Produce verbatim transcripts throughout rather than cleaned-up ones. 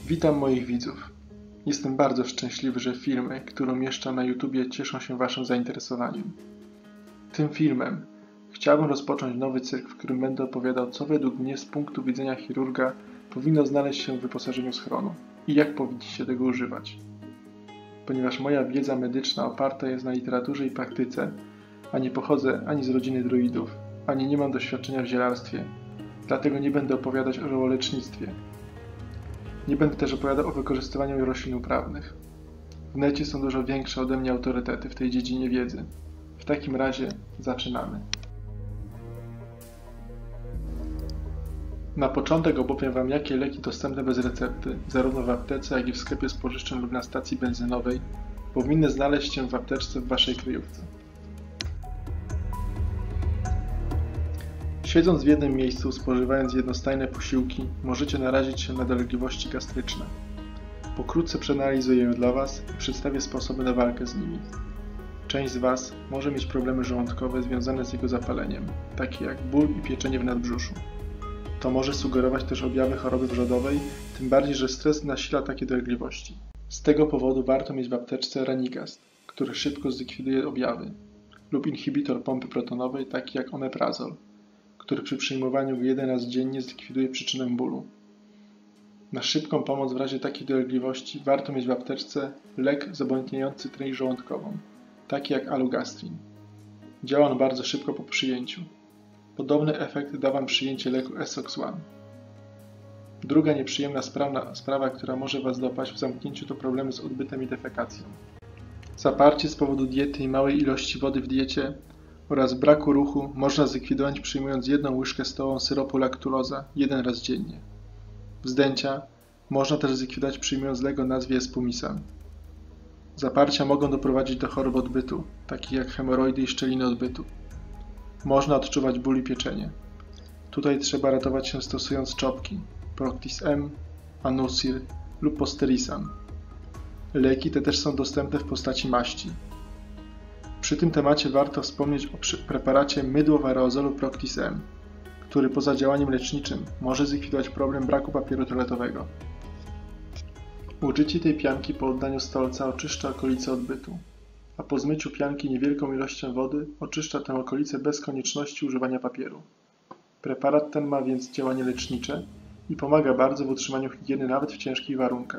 Witam moich widzów. Jestem bardzo szczęśliwy, że filmy, które umieszczam na YouTubie, cieszą się Waszym zainteresowaniem. Tym filmem chciałbym rozpocząć nowy cykl, w którym będę opowiadał, co według mnie z punktu widzenia chirurga powinno znaleźć się w wyposażeniu schronu i jak powinniście tego używać. Ponieważ moja wiedza medyczna oparta jest na literaturze i praktyce, a nie pochodzę ani z rodziny druidów, ani nie mam doświadczenia w zielarstwie, dlatego nie będę opowiadać o lecznictwie. Nie będę też opowiadał o wykorzystywaniu roślin uprawnych. W necie są dużo większe ode mnie autorytety w tej dziedzinie wiedzy. W takim razie zaczynamy. Na początek opowiem Wam, jakie leki dostępne bez recepty, zarówno w aptece, jak i w sklepie spożywczym lub na stacji benzynowej, powinny znaleźć się w apteczce w Waszej kryjówce. Siedząc w jednym miejscu, spożywając jednostajne posiłki, możecie narazić się na dolegliwości gastryczne. Pokrótce przeanalizuję je dla Was i przedstawię sposoby na walkę z nimi. Część z Was może mieć problemy żołądkowe związane z jego zapaleniem, takie jak ból i pieczenie w nadbrzuszu. To może sugerować też objawy choroby wrzodowej, tym bardziej, że stres nasila takie dolegliwości. Z tego powodu warto mieć w apteczce Ranigast, który szybko zlikwiduje objawy, lub inhibitor pompy protonowej, taki jak omeprazol, który przy przyjmowaniu jeden raz dziennie zlikwiduje przyczynę bólu. Na szybką pomoc w razie takiej dolegliwości warto mieć w apteczce lek zabłędniający tryń żołądkową, taki jak Alugastrin. Działa on bardzo szybko po przyjęciu. Podobny efekt da Wam przyjęcie leku Essox One. Druga nieprzyjemna sprawa, sprawa, która może Was dopaść w zamknięciu, to problemy z odbytem i defekacją. Zaparcie z powodu diety i małej ilości wody w diecie oraz braku ruchu można zlikwidować przyjmując jedną łyżkę stołową syropu laktuloza jeden raz dziennie. Wzdęcia można też zlikwidować przyjmując lek o nazwie Espumisan. Zaparcia mogą doprowadzić do chorób odbytu, takich jak hemoroidy i szczeliny odbytu. Można odczuwać ból i pieczenie. Tutaj trzeba ratować się stosując czopki, Proctis-M, Anusir lub Posterisan. Leki te też są dostępne w postaci maści. Przy tym temacie warto wspomnieć o preparacie mydło w aerozolu Proctis-M, który poza działaniem leczniczym może zlikwidować problem braku papieru toaletowego. Użycie tej pianki po oddaniu stolca oczyszcza okolice odbytu, a po zmyciu pianki niewielką ilością wody oczyszcza tę okolicę bez konieczności używania papieru. Preparat ten ma więc działanie lecznicze i pomaga bardzo w utrzymaniu higieny nawet w ciężkich warunkach.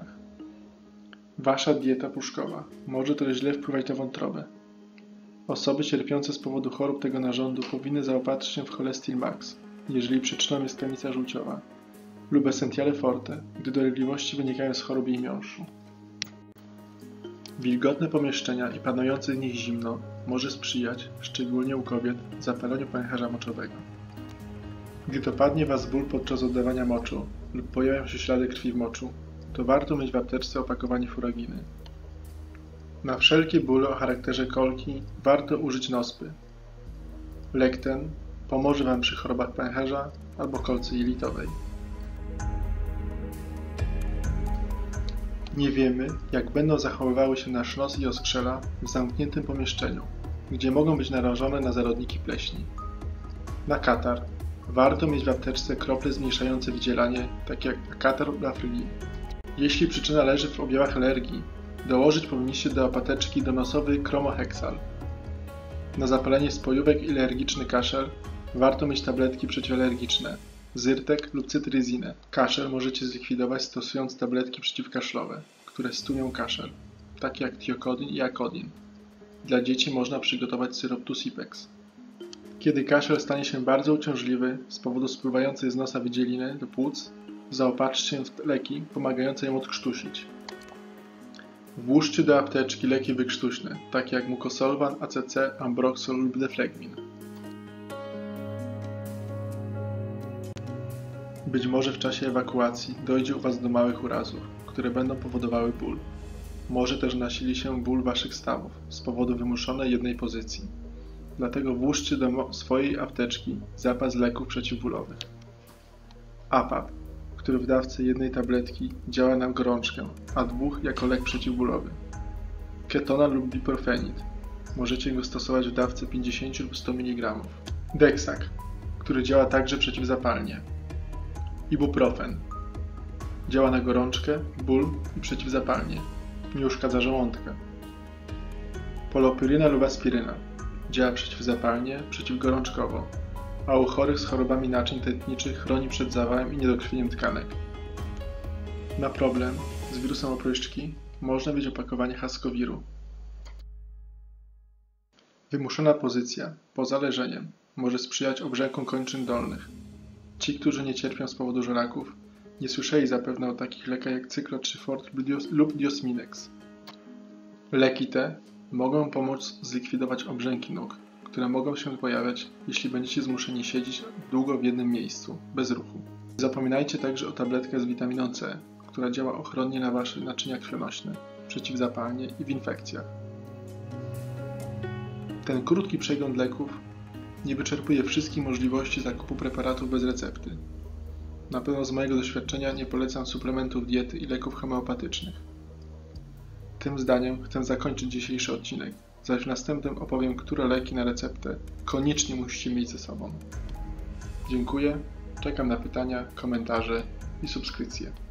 Wasza dieta puszkowa może też źle wpływać na wątrobę. Osoby cierpiące z powodu chorób tego narządu powinny zaopatrzyć się w Cholestil Max, jeżeli przyczyną jest kamica żółciowa, lub Essentiale Forte, gdy dolegliwości wynikają z choroby i miąższu. Wilgotne pomieszczenia i panujące w nich zimno może sprzyjać, szczególnie u kobiet, zapaleniu pęcherza moczowego. Gdy dopadnie Was ból podczas oddawania moczu lub pojawią się ślady krwi w moczu, to warto mieć w apteczce opakowanie furaginy. Na wszelkie bóle o charakterze kolki warto użyć Nospy. Lek ten pomoże Wam przy chorobach pęcherza albo kolcy jelitowej. Nie wiemy, jak będą zachowywały się nasz nos i oskrzela w zamkniętym pomieszczeniu, gdzie mogą być narażone na zarodniki pleśni. Na katar warto mieć w apteczce krople zmniejszające wydzielanie, takie jak katar lub afryli. Jeśli przyczyna leży w objawach alergii, dołożyć powinniście do apteczki donosowy Chromohexal. Na zapalenie spojówek i alergiczny kaszel warto mieć tabletki przeciwalergiczne, Zyrtec lub Cytryzinę. Kaszel możecie zlikwidować stosując tabletki przeciwkaszlowe, które stłumią kaszel, takie jak Thiokodin i Akodin. Dla dzieci można przygotować syrop Tusipex. Kiedy kaszel stanie się bardzo uciążliwy z powodu spływającej z nosa wydzieliny do płuc, zaopatrzcie się w leki pomagające ją odkrztusić. Włóżcie do apteczki leki wykrztuśne, takie jak Mucosolvan, A C C, Ambroxol lub Deflegmin. Być może w czasie ewakuacji dojdzie u Was do małych urazów, które będą powodowały ból. Może też nasili się ból Waszych stawów z powodu wymuszonej jednej pozycji. Dlatego włóżcie do swojej apteczki zapas leków przeciwbólowych. A P A P, który w dawce jednej tabletki działa na gorączkę, a dwóch jako lek przeciwbólowy. Ketonal lub Diprofenid. Możecie go stosować w dawce pięćdziesiąt lub sto miligramów. Dexac, który działa także przeciwzapalnie. Ibuprofen. Działa na gorączkę, ból i przeciwzapalnie. Nie uszkadza żołądka. Polopyryna lub aspiryna. Działa przeciwzapalnie, przeciwgorączkowo, a u chorych z chorobami naczyń tętniczych chroni przed zawałem i niedokrwieniem tkanek. Na problem z wirusem opryszczki można mieć opakowanie Haskowiru. Wymuszona pozycja, poza leżeniem, może sprzyjać obrzękom kończyn dolnych. Ci, którzy nie cierpią z powodu żelaków, nie słyszeli zapewne o takich lekach jak Cyclotrifort lub Diosminex. Leki te mogą pomóc zlikwidować obrzęki nóg, które mogą się pojawiać, jeśli będziecie zmuszeni siedzieć długo w jednym miejscu, bez ruchu. Nie zapominajcie także o tabletkach z witaminą C, która działa ochronnie na Wasze naczynia krwionośne, przeciwzapalnie i w infekcjach. Ten krótki przegląd leków nie wyczerpuje wszystkich możliwości zakupu preparatów bez recepty. Na pewno z mojego doświadczenia nie polecam suplementów diety i leków homeopatycznych. Tym zdaniem chcę zakończyć dzisiejszy odcinek, zaś w następnym opowiem, które leki na receptę koniecznie musicie mieć ze sobą. Dziękuję, czekam na pytania, komentarze i subskrypcje.